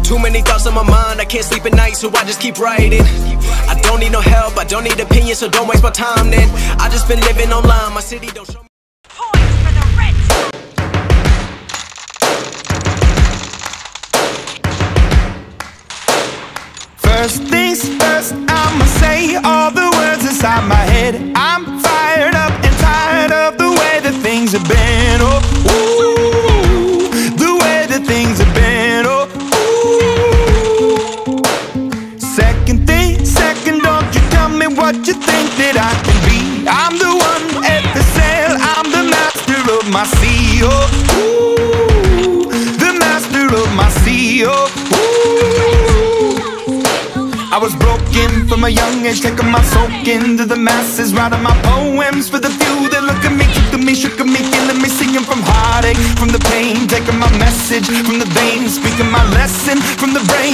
Too many thoughts on my mind, I can't sleep at night, so I just keep writing. I don't need no help, I don't need opinions, so don't waste my time then. I just been living online, my city don't show me. Points for the red team. First things first, I'ma say all the words inside my head. I'm fired up and tired of the way that things have been. Oh, ooh, the way that things have been. Oh, ooh. Second thing, second, don't you tell me what you think that I can be. I'm the one at the sail, I'm the master of my sea. Oh, ooh, the master of my sea. Oh, ooh. I was broken from a young age, taking my soak into the masses, writing my poems for the few that look at me, took at me, shook at me, feeling me, singing from heartache, from the pain, taking my message from the veins, speaking my lesson from the brain.